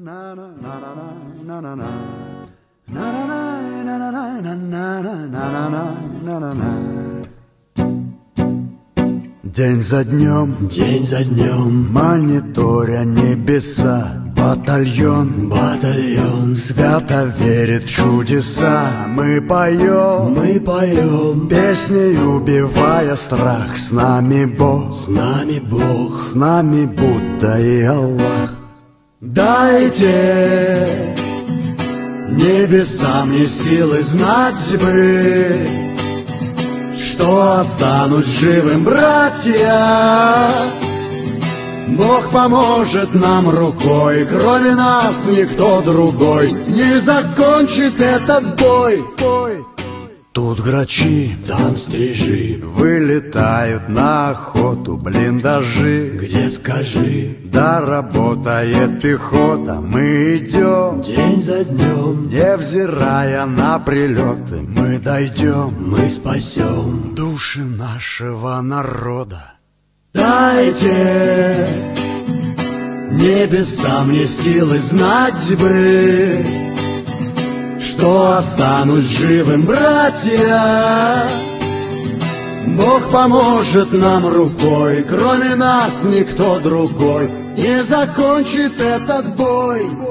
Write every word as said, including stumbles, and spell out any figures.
День за днем, день за днем, мониторя небеса, батальон, батальон свято верит в чудеса. Мы поем, мы поем песней, убивая страх. С нами Бог, с нами Бог, с нами Будда и Аллах. Дайте небесам мне силы знать бы, что останусь живым, братья. Бог поможет нам рукой, кроме нас никто другой не закончит этот бой. Тут грачи, там стрижи, вылетают на охоту блиндажи. где скажи, да работает пехота. Мы идем день за днем, невзирая на прилеты. Мы дойдем, мы спасем души нашего народа. Дайте небесам мне силы знать бы, что останусь живым, братья. Бог поможет нам рукой, кроме нас никто другой не закончит этот бой.